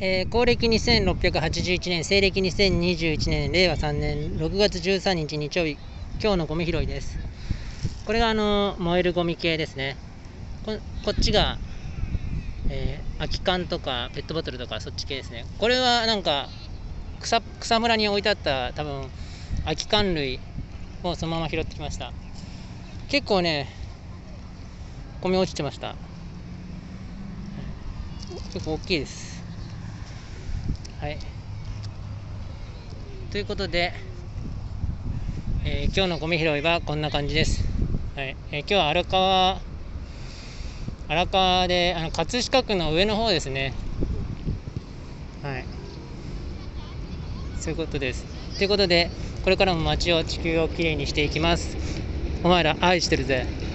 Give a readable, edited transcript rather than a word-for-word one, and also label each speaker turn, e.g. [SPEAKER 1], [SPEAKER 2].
[SPEAKER 1] 公暦2681年、西暦2021年、令和3年6月13日日曜日、今日のゴミ拾いです。これが燃えるゴミ系ですね。こっちが、空き缶とかペットボトルとかそっち系ですね。これはなんか草むらに置いてあった多分空き缶類をそのまま拾ってきました。結構ね、ゴミ落ちてました。結構大きいです。はい。ということで、今日のゴミ拾いはこんな感じです。はい。今日は荒川で葛飾区の上の方ですね。はい。そういうことです。ということで、これからも街を地球をきれいにしていきます。お前ら愛してるぜ。